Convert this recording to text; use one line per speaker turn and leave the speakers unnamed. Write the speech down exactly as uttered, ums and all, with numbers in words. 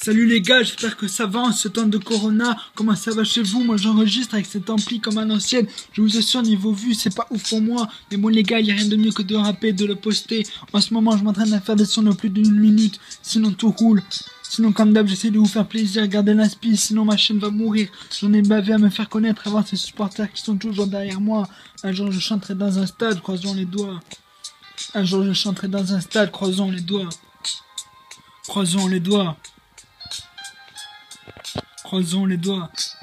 Salut les gars, j'espère que ça va en ce temps de Corona. Comment ça va chez vous? Moi j'enregistre avec cet ampli comme à l'ancienne. Je vous assure, niveau vue, c'est pas ouf pour moi. Mais bon les gars, il y a rien de mieux que de rapper, de le poster. En ce moment, je m'entraîne à faire des sons de plus d'une minute. Sinon tout roule. Sinon comme d'hab, j'essaie de vous faire plaisir, garder l'inspi. Sinon ma chaîne va mourir. J'en ai bavé à me faire connaître, à voir ces supporters qui sont toujours derrière moi. Un jour je chanterai dans un stade, croisons les doigts. Un jour je chanterai dans un stade, croisons les doigts. Croisons les doigts. Croisons les doigts.